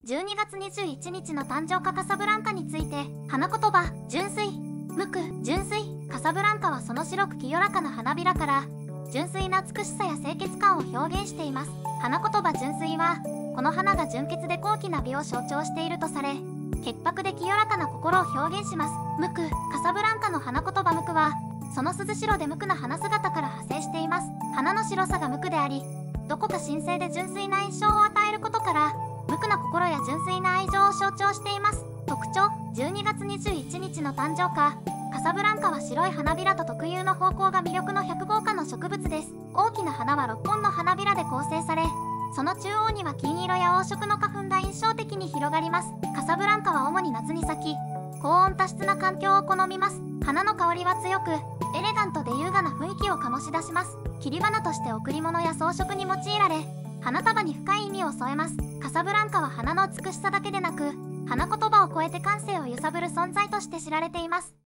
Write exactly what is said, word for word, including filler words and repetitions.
じゅうにがつにじゅういちにちの誕生花カサブランカについて、花言葉、純粋、無垢、純粋。カサブランカはその白く清らかな花びらから、純粋な美しさや清潔感を表現しています。花言葉純粋は、この花が純潔で高貴な美を象徴しているとされ、潔白で清らかな心を表現します。無垢、カサブランカの花言葉無垢は、その鈴白で無垢な花姿から派生しています。花の白さが無垢であり、どこか神聖で純粋な印象を与えることから、無垢な心や純粋な愛情を象徴しています。特徴、じゅうにがつにじゅういちにちの誕生花カサブランカは白い花びらと特有の方向が魅力の百合花の植物です。大きな花はろっぽんの花びらで構成され、その中央には金色や黄色の花粉が印象的に広がります。カサブランカは主に夏に咲き、高温多湿な環境を好みます。花の香りは強く、エレガントで優雅な雰囲気を醸し出します。切り花として贈り物や装飾に用いられ、花束に深い意味を添えます。カサブランカは花の美しさだけでなく、花言葉を超えて感性を揺さぶる存在として知られています。